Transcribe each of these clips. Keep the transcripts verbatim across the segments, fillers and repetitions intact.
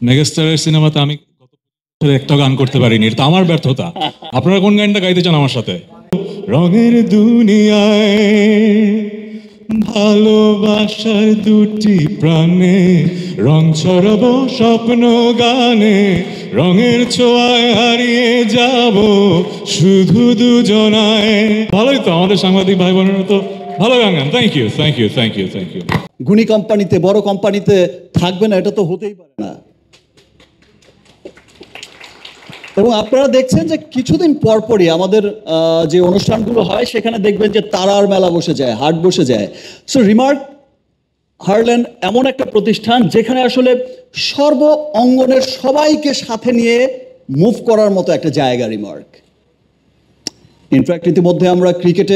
মেগাস্টারের সিনেমাতে আমি একটা গান করতে পারিনি, এটা আমার ব্যর্থতা। আপনারা কোন গানটা গাইতে চান আমার সাথে? রঙের দুনিয়ায় ভালোবাসার দুটি প্রাণে রং ছড়াবো স্বপ্ন গানে, রঙের ছোঁয়ায় হারিয়ে যাব শুধু দুজনায়। ভালোই তো, আমাদের সাংবাদিক ভাই বোনেরা তো ভালো গান গান। Thank you thank you thank you thank you. গুণী কোম্পানিতে, বড় কোম্পানিতে থাকবে না, এটা তো হতেই পারে না। এবং আপনারা দেখছেন যে কিছুদিন পরপরই আমাদের যে অনুষ্ঠানগুলো হয় সেখানে দেখবেন যে তারার মেলা বসে যায়, হাট বসে যায়। সো রিমার্ক হার্ল্যান্ড এমন একটা প্রতিষ্ঠান যেখানে আসলে সর্ব অঙ্গনের সবাইকে সাথে নিয়ে মুভ করার মতো একটা জায়গা রিমার্ক। ইনফ্যাক্ট ইতিমধ্যে আমরা ক্রিকেটে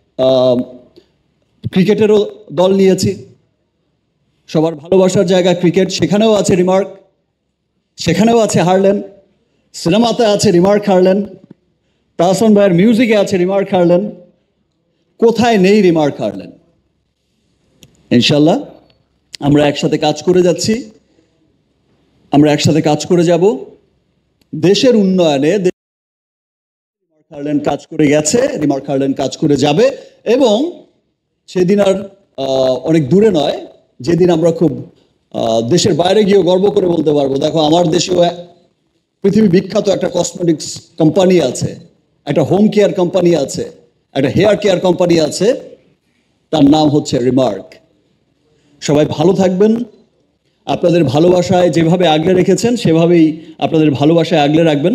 ক্রিকেটেরও দল নিয়েছি, সবার ভালোবাসার জায়গা ক্রিকেট, সেখানেও আছে রিমার্ক, সেখানেও আছে হার্ল্যান্ড। সিনেমাতে আছে রিমার্ক হার্ল্যান্ড, তাহসান ভাইয়ের মিউজিকে আছে রিমার্ক হার্ল্যান্ড, কোথায় নেই রিমার্ক হার্ল্যান্ড? ইনশাল্লাহ আমরা একসাথে কাজ করে যাচ্ছি, আমরা একসাথে কাজ করে যাব দেশের উন্নয়নে। রিমার্ক হার্ল্যান্ড কাজ করে গেছে, রিমার্ক হার্ল্যান্ড কাজ করে যাবে, এবং সেদিন আর অনেক দূরে নয় যেদিন আমরা খুব দেশের বাইরে গিয়েও গর্ব করে বলতে পারবো, দেখো আমার দেশেও পৃথিবী বিখ্যাত একটা কসমেটিক্স কোম্পানি আছে, একটা হোম কেয়ার কোম্পানি আছে, একটা হেয়ার কেয়ার কোম্পানি আছে, তার নাম হচ্ছে রিমার্ক। সবাই ভালো থাকবেন, আপনাদের ভালোবাসায় যেভাবে আগলে রেখেছেন সেভাবেই আপনাদের ভালোবাসায় আগলে রাখবেন।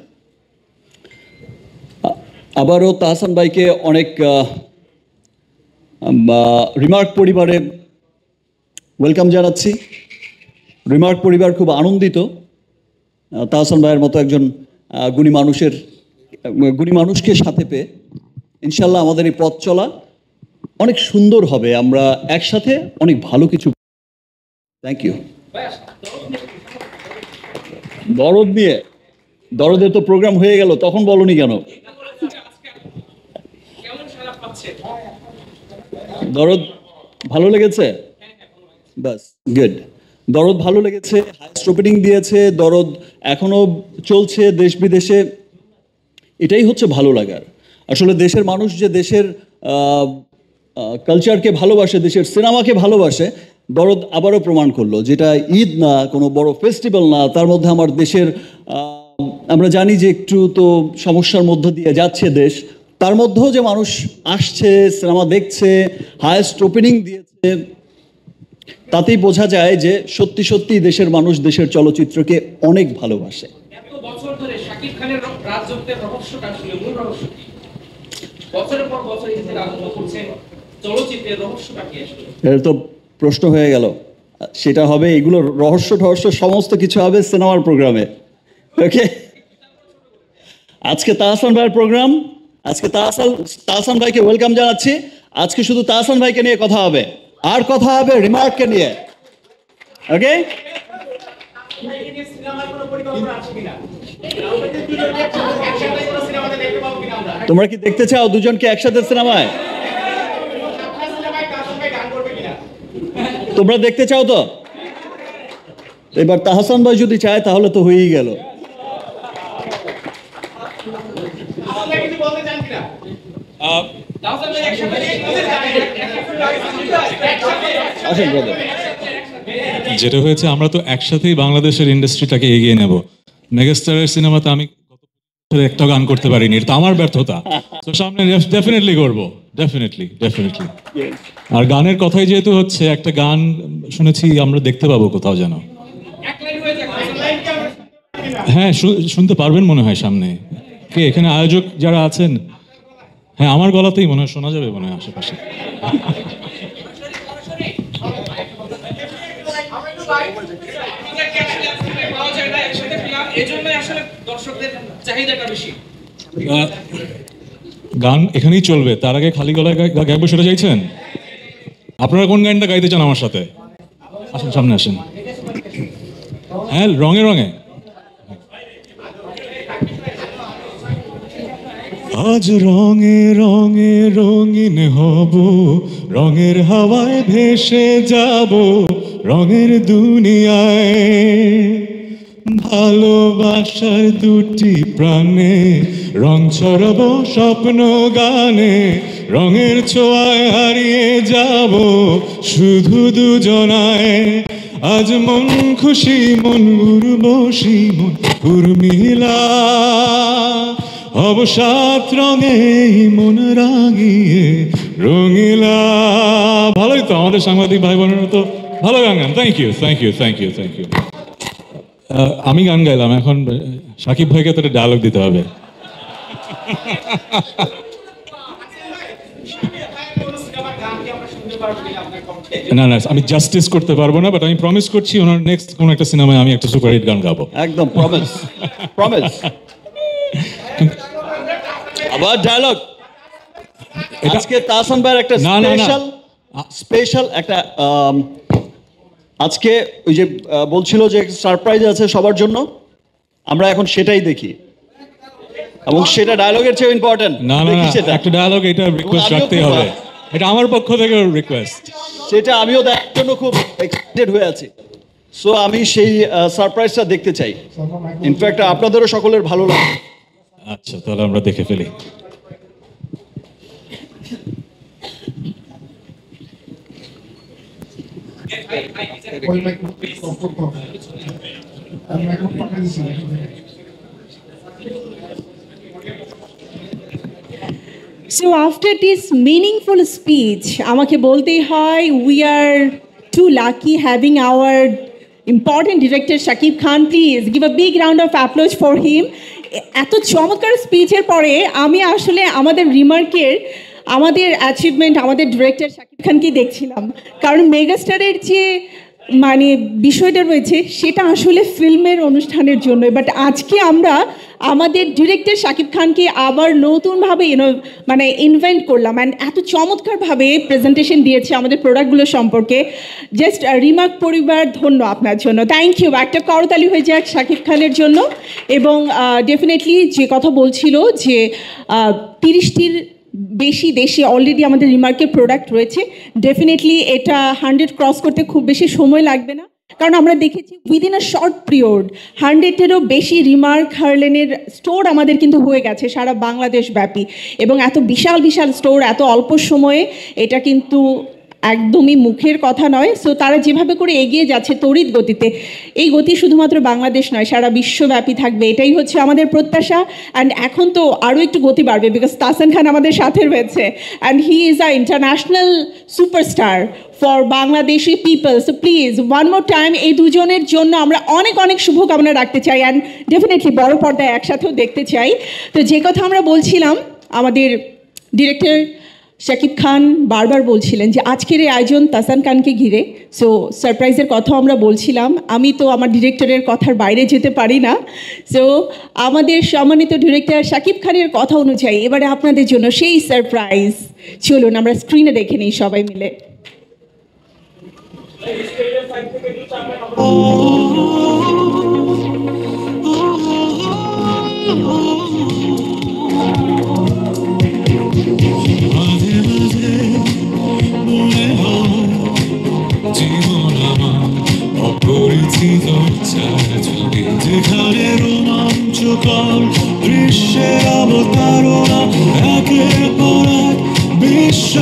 আবারও তাহসান ভাইকে অনেক রিমার্ক পরিবারে ওয়েলকাম জানাচ্ছি। রিমার্ক পরিবার খুব আনন্দিত তাহসান ভাইয়ের মতো একজন গুণী মানুষের গুণী মানুষকে সাথে পেয়ে। ইনশাল্লাহ আমাদের এই পথ চলা অনেক সুন্দর হবে, আমরা একসাথে অনেক ভালো কিছু। Thank you. দরদ নিয়ে, দরদের তো প্রোগ্রাম হয়ে গেল, তখন বলনি কেন? দরদ ভালো লেগেছে? বাস গুড। দরদ ভালো লেগেছে, হাইস্ট ওপেনিং দিয়েছে, দরদ এখনো চলছে দেশ বিদেশে, এটাই হচ্ছে ভালো লাগার। আসলে দেশের মানুষ যে দেশের কালচারকে ভালোবাসে, দেশের সিনেমাকে ভালোবাসে, দরদ আবারও প্রমাণ করলো। যেটা ঈদ না, কোনো বড় ফেস্টিভ্যাল না, তার মধ্যে আমার দেশের, আমরা জানি যে একটু তো সমস্যার মধ্য দিয়ে যাচ্ছে দেশ, তার মধ্যেও যে মানুষ আসছে, সিনেমা দেখছে, হাইস্ট ওপেনিং দিয়েছে, তাতেই বোঝা যায় যে সত্যি সত্যি দেশের মানুষ দেশের চলচ্চিত্রকে অনেক ভালোবাসে। এত বছর ধরে শাকিব খানের রাজত্বের রহস্যটা আসলে মূল রহস্য কি? বছরের পর বছর এই যে রাজত্ব করছে চলচ্চিত্রের রহস্যটা কি আসলে? এর তো প্রশ্ন হয়ে গেল, সেটা হবে, এগুলো রহস্য রহস্য সমস্ত কিছু হবে সিনেমার প্রোগ্রামে। ওকে, আজকে তাহসান ভাইয়ের প্রোগ্রাম, আজকে তাহসান তাহসান ভাইকে ওয়েলকাম জানাচ্ছি। আজকে শুধু তাহসান ভাইকে নিয়ে কথা হবে, আর কথা হবে রিমার্ককে নিয়ে। ওকে, তোমরা কি দেখতে চাও দুজনকে একসাথে সিনেমায়? তোমরা দেখতে চাও তো? এবার তাহসান ভাই যদি চায় তাহলে তো হয়েই গেল। যেটা হয়েছে, আমরা তো একসাথেই বাংলাদেশের ইন্ডাস্ট্রিটাকে এগিয়ে নেব। মেগাস্টারের সিনেমাতে আমি একটা গান করতে পারিনি, এটা আমার ব্যর্থতা। তো সামনে ডেফিনেটলি করবো, ডেফিনেটলি ডেফিনেটলি। আর গানের কথাই যেহেতু হচ্ছে, একটা গান শুনেছি আমরা দেখতে পাবো কোথাও যেন। হ্যাঁ, শুনতে পারবেন মনে হয় সামনে। কে এখানে আয়োজক যারা আছেন? হ্যাঁ, আমার গলাতেই মনে হয় শোনা যাবে মনে হয় আশেপাশে। গান এখানেই চলবে, তার আগে খালি গলায় গাইবো সেটা চাইছেন? আপনারা কোন গানটা গাইতে চান আমার সাথে? আসেন, সামনে আসেন। হ্যাঁ, রঙে রঙে। আজ রঙে রঙে রঙিন হব, রঙের হাওয়ায় ভেসে যাব, রঙের দুনিয়ায় ভালোবাসার দুটি প্রাণে রং ছড়াবো স্বপ্ন গানে, রঙের ছোঁয়ায় হারিয়ে যাব শুধু দুজনায়। আজ মন খুশি মন উর্বশী মন উর্মিলা, হব সাত রঙে মন রাঙিয়ে রঙিলা। ভালোই তো, আমাদের সাংবাদিক ভাই বোনেরা তো ভালো গান গান। Thank you thank you thank you thank you. আমি গান গাইলাম, এখন সাকিব ভাইকে তো ডায়লগ দিতে হবে। না না, আমি জাস্টিস করতে পারবো না, বাট আমি প্রমিস করছি ওনার নেক্সট কোন একটা সিনেমায় আমি একটা সুপারহিট গান গাবো। একদম প্রমিস প্রমিস। আবার ডায়লগ। আজকে তাহসান ভাইয়ের একটা না, না, না। স্পেশাল স্পেশাল একটা আম, আজকে ওই যে আহ, বলছিল যে সারপ্রাইজ আছে সবার জন্য, আমরা এখন সেটাই দেখি এবং সেটা ডায়লগের চেয়ে ইম্পর্টেন্ট। না না না, সেটা একটা ডায়লগ, এটা রিকোয়েস্ট আমিও রাখতেই খুব- হবে, এটা আমার পক্ষ থেকে রিকোয়েস্ট। সেটা আমিও দেখার জন্য খুব এক্সাইটেড হয়ে আছি। সো আমি সেই সারপ্রাইজটা দেখতে চাই। ইনফ্যাক্ট আপনাদেরও সকলের ভালো লাগবে। আচ্ছা, তাহলে আমরা দেখে ফেলি। ওই মাইক্রোফোন আমি মাইক্রোফোন পাঠিয়ে দিচ্ছি। So after this meaningful speech, আমাকে বলতেই হয় we are too lucky having our important director Shakib Khan. Please give a big round of applause for him. এত চমৎকার স্পিচের পরে আমি আসলে আমাদের রিমার্কের আমাদের অ্যাচিভমেন্ট আমাদের ডিরেক্টর শাকিব খানকে দেখছিলাম, কারণ মেগাস্টারের যে মানে বিষয়টা রয়েছে সেটা আসলে ফিল্মের অনুষ্ঠানের জন্য, বাট আজকে আমরা আমাদের ডিরেক্টর শাকিব খানকে আবার নতুনভাবে ইউনো মানে ইনভেন্ট করলাম অ্যান্ড এত চমৎকারভাবে প্রেজেন্টেশন দিয়েছে আমাদের প্রোডাক্টগুলো সম্পর্কে। জাস্ট রিমার্ক পরিবার ধন্য আপনার জন্য, থ্যাংক ইউ। একটা করতালি হয়ে যাক শাকিব খানের জন্য। এবং ডেফিনেটলি যে কথা বলছিল যে তিরিশটির বেশি দেশে অলরেডি আমাদের রিমার্কের প্রোডাক্ট রয়েছে, ডেফিনেটলি এটা হান্ড্রেড ক্রস করতে খুব বেশি সময় লাগবে না, কারণ আমরা দেখেছি উইদিন আ শর্ট পিরিয়ড হান্ড্রেডেরও বেশি রিমার্ক হার্লেনের স্টোর আমাদের কিন্তু হয়ে গেছে সারা বাংলাদেশ ব্যাপী। এবং এত বিশাল বিশাল স্টোর এত অল্প সময়ে, এটা কিন্তু একদমই মুখের কথা নয়। সো তারা যেভাবে করে এগিয়ে যাচ্ছে তড়িৎ গতিতে, এই গতি শুধুমাত্র বাংলাদেশ নয় সারা বিশ্বব্যাপী থাকবে, এটাই হচ্ছে আমাদের প্রত্যাশা। অ্যান্ড এখন তো আরও একটু গতি বাড়বে, বিকজ তাহসান খান আমাদের সাথে রয়েছে and he is a international superstar for Bangladeshi people. So please one more time এই দুজনের জন্য আমরা অনেক অনেক শুভকামনা রাখতে চাই অ্যান্ড ডেফিনেটলি বড় পর্দায় একসাথেও দেখতে চাই। তো যে কথা আমরা বলছিলাম, আমাদের ডিরেক্টর শাকিব খান বারবার বলছিলেন যে আজকের এই আয়োজন তাহসান খানকে ঘিরে, সো সারপ্রাইজের কথা আমরা বলছিলাম। আমি তো আমার ডিরেক্টরের কথার বাইরে যেতে পারি না। সো আমাদের সম্মানিত ডিরেক্টর শাকিব খানের কথা অনুযায়ী এবারে আপনাদের জন্য সেই সারপ্রাইজ, চলুন আমরা স্ক্রিনে দেখে নিই সবাই মিলে। জীবন আমার অপরিচিত ছায়াছবি, যেখানে রোমাঞ্চকর দৃশ্যের অবতারণা, একের পর এক বিশ্ব।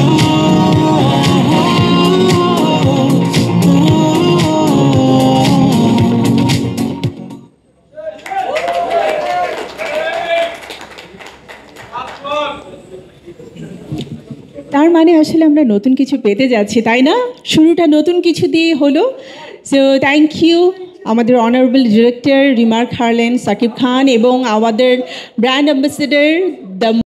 তার মানে আসলে আমরা নতুন কিছু পেতে যাচ্ছি, তাই না? শুরুটা নতুন কিছু দিয়ে হলো। সো থ্যাংক ইউ আমাদের honourable director Remark Herlan, Shakib Khan এবং আমাদের ব্র্যান্ড অ্যাম্বাসেডর দ্য